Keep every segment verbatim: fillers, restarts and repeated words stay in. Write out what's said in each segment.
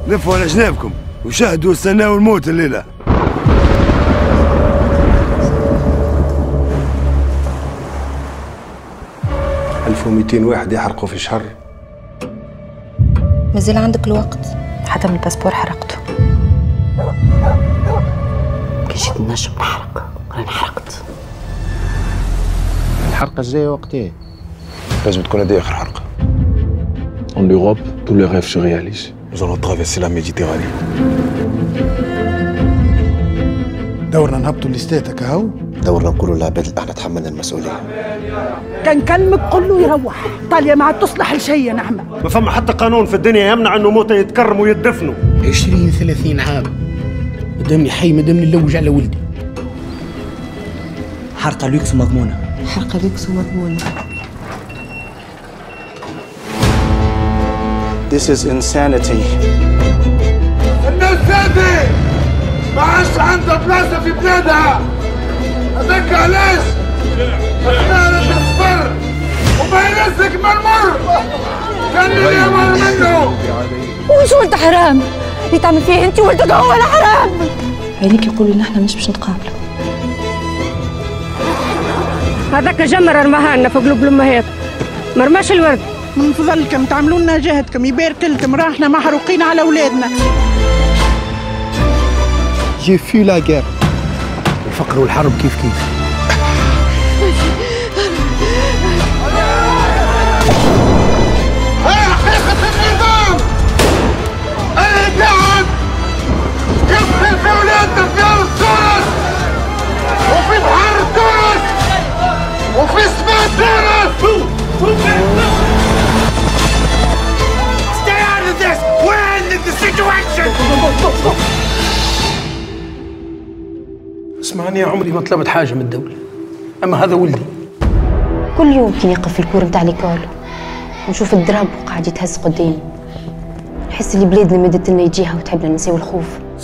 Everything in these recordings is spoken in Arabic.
لفوا على جنابكم وشاهدوا واستناوا الموت الليلة. ألف ومئتين واحد يحرقوا في شهر. مازال عندك الوقت. حتى من الباسبور حرقته. كي جيت نجم نحرق راني حرقت. الحرقة الجاية وقت ايه؟ لازم تكون هذه آخر حرقة. En Europe, tous les rêves se réalisent. Nous allons traverser la Méditerranée. دورنا نهبطوا لستاتك هاو. دورنا نقولوا للعباد اللي احنا تحملنا المسؤولية. كان كلمك قل له يروح، ايطاليا ما عاد تصلح لشيء يا نعمة. ما فما حتى قانون في الدنيا يمنع انه موتى يتكرموا ويدفنوا. عشرين ثلاثين عام مدامني حي مدامني نلوج على ولدي. حرقة لوكس مضمونة. حرقة لوكس مضمونة. This is insanity. الناس هذه ما عادش عندها بلاصة في بلادها. هذاك علاش؟ اختارت الصبر وما ينسك من المر. كان اللي يمر منه. وش ولد حرام؟ اللي تعمل فيه انت ولدك هو الحرام. عينيك يقولوا ان احنا مش باش نتقابلوا. هذاك جمر رماها في قلوب الامهات. ما رماش الورد. من فضلكم تعملوا لنا جهدكم يبارك لكم راحنا محروقين على اولادنا. جي في لا غير. الفقر والحرب كيف كيف. هاي حقيقة النظام. اللي قاعد يقتل في ولادنا في أرض تونس وفي بحر تونس وفي سماء تونس. Stay out of this! We're ending the situation! اسمعني يا عمري ما طلبت حاجة من الدولة، أما هذا ولدي. كل يوم كي نقف في الكور نتاع ليكول ونشوف الدراب وقاعد يتهز قدامي نحس اللي بلادنا مدت لنا يجيها وتحبنا نساوي الخوف.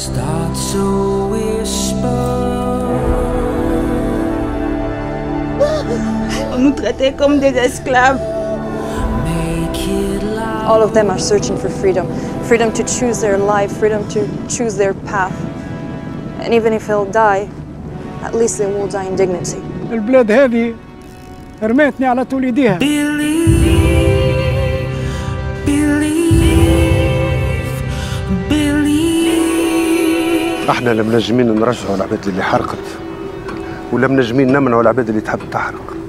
On nous traitait comme des esclaves. All of them are searching for freedom. Freedom to choose their life, freedom to choose their path. And even if they'll die, at least they will die in dignity. البلاد هذه رماتني على طول يديها. احنا لا منجمين نرجعوا العباد اللي حرقت ولا منجمين نمنعوا العباد اللي تحب تحرق.